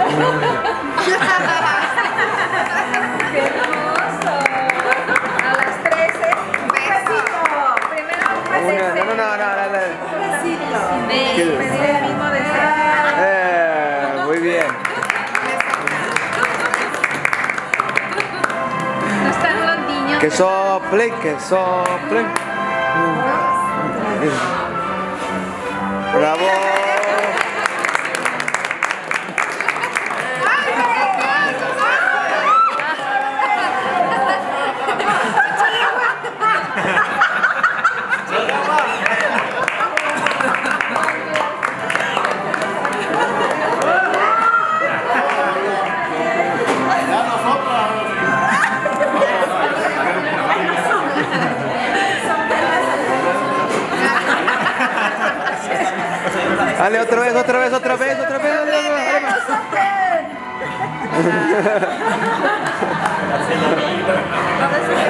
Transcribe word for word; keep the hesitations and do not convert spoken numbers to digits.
¡Qué hermoso! A las trece. Besito. Primero un besito. No, no, no, no, no, no. Un besito. Pedir el mismo deseo. Eh, muy bien. No están los niños. Que soplen, que soplen. Bravo. Dale, otra vez, otra vez, otra vez, otra vez. Dale, dale, dale.